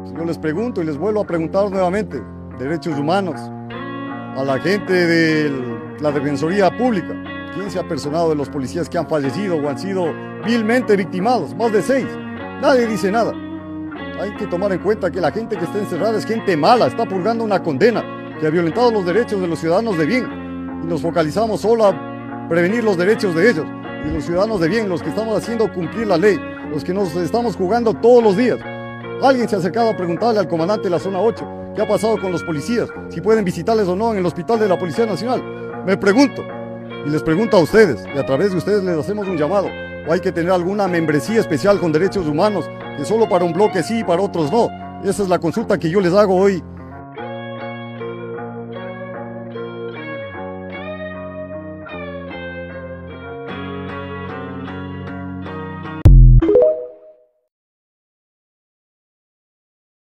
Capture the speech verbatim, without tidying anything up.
Yo les pregunto y les vuelvo a preguntar nuevamente, derechos humanos, a la gente de la Defensoría Pública, ¿quién se ha personado de los policías que han fallecido o han sido vilmente victimados? Más de seis. Nadie dice nada. Hay que tomar en cuenta que la gente que está encerrada es gente mala, está purgando una condena, que ha violentado los derechos de los ciudadanos de bien. Y nos focalizamos solo a prevenir los derechos de ellos. Y los ciudadanos de bien, los que estamos haciendo cumplir la ley, los que nos estamos jugando todos los días. Alguien se ha acercado a preguntarle al comandante de la zona ocho qué ha pasado con los policías, si pueden visitarles o no en el hospital de la Policía Nacional. Me pregunto, y les pregunto a ustedes, y a través de ustedes les hacemos un llamado, o hay que tener alguna membresía especial con derechos humanos, que solo para un bloque sí y para otros no. Esa es la consulta que yo les hago hoy